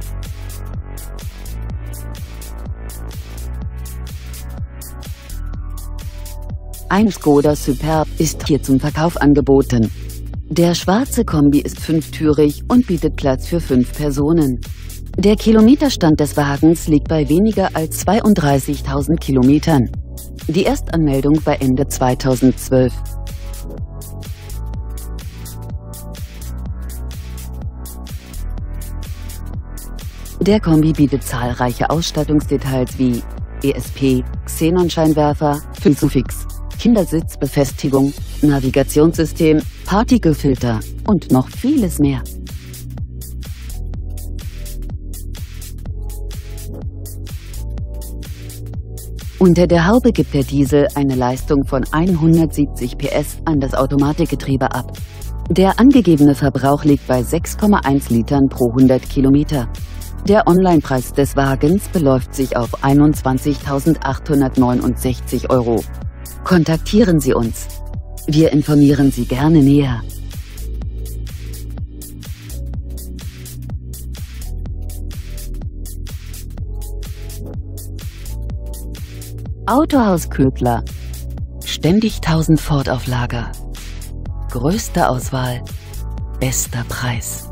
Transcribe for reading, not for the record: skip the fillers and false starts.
Ein Škoda Superb ist hier zum Verkauf angeboten. Der schwarze Kombi ist fünftürig und bietet Platz für 5 Personen. Der Kilometerstand des Wagens liegt bei weniger als 32.000 Kilometern. Die Erstanmeldung war Ende 2012. Der Kombi bietet zahlreiche Ausstattungsdetails wie ESP, Xenonscheinwerfer, Isofix, Kindersitzbefestigung, Navigationssystem, Partikelfilter und noch vieles mehr. Unter der Haube gibt der Diesel eine Leistung von 170 PS an das Automatikgetriebe ab. Der angegebene Verbrauch liegt bei 6,1 Litern pro 100 Kilometer. Der Onlinepreis des Wagens beläuft sich auf 21.869 €. Kontaktieren Sie uns. Wir informieren Sie gerne näher. Autohaus Ködler. Ständig 1000 Ford auf Lager. Größte Auswahl, bester Preis.